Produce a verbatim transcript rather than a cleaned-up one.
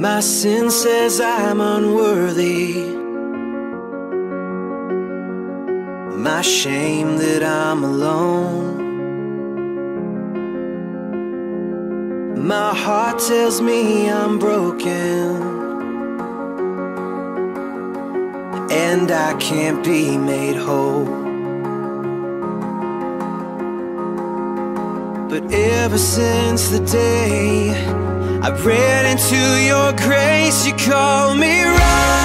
My sin says I'm unworthy, my shame that I'm alone. My heart tells me I'm broken, and I can't be made whole. But ever since the day I read into your grace, you call me right.